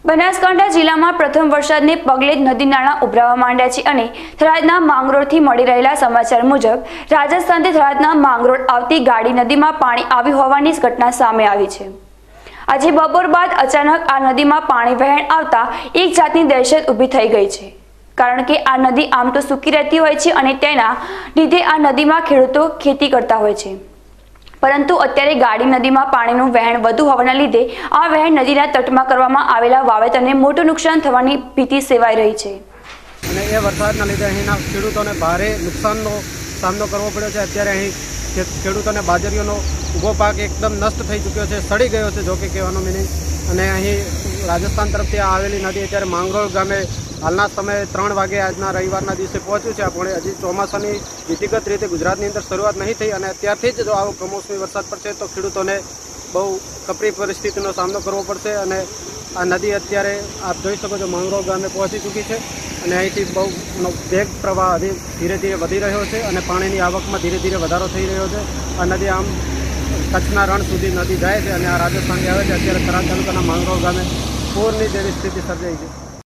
બનાસકાંઠા જિલ્લામાં પ્રથમ વરસાદને પગલે જ નદી નાળા ઉભરાવા માંડ્યા છે અને થરાદના માંગરોળથી મળી રહેલા સમાચાર મુજબ રાજસ્થાનથી થરાદના માંગરોળ આવતી ગાડી નદીમાં પાણી આવ્યું હોવાની ઘટના સામે આવી છે। આજે બપોર બાદ અચાનક આ નદીમાં પાણી વહેણ આવતા એક જાતની દહેશત ઊભી થઈ ગઈ છે, કારણ કે આ નદી આમ તો સૂકી રહેતી હોય છે અને તેના લીધે આ નદીમાં ખેડૂતો ખેતી કરતા હોય છે, પરંતુ અત્યારે ગાડી નદીમાં પાણીનું વહેણ વધુ હોવાના લીધે આ વહેણ નદીના તટમાં કરવામાં આવેલા વાવેતરને મોટું નુકસાન થવાની ભીતિ સેવાઈ રહી છે અને એ વરસાદના લીધે અહીંના ખેડૂતોને ભારે નુકસાનનો સામનો કરવો પડ્યો છે। અત્યારે અહીં ખેડૂતોને બાજરીઓનો ઊભો પાક એકદમ નષ્ટ થઈ ચૂક્યો છે, સડી ગયો છે, જો કે કહેવાનો મિનિંગ। અને અહીં રાજસ્થાન તરફથી આવેલી નદી અત્યારે માંગરોળ ગામે હાલના સમયે 3 વાગે આજના રવિવારના દિવસે પહોંચ્યું છે। આપણે હજી ચોમાસાની વિધિગત રીતે ગુજરાતની અંદર શરૂઆત નહીં થઈ અને અત્યારથી જ જો આવો કમોસમી વરસાદ પડશે તો ખેડૂતોને બહુ કપરી પરિસ્થિતિનો સામનો કરવો પડશે। અને આ નદી અત્યારે આપ જોઈ શકો છો માંગરોળ ગામે પહોંચી ચૂકી છે અને અહીંથી બહુ વેગ પ્રવાહ ધીરે ધીરે વધી રહ્યો છે અને પાણીની આવકમાં ધીરે ધીરે વધારો થઈ રહ્યો છે। આ નદી આમ કચ્છના રણ સુધી નદી જાય છે અને આ રાજસ્થાનથી આવે છે। અત્યારે થરાદ તાલુકાના માંગરોળ ગામે પૂરની જેવી સ્થિતિ સર્જાઈ છે।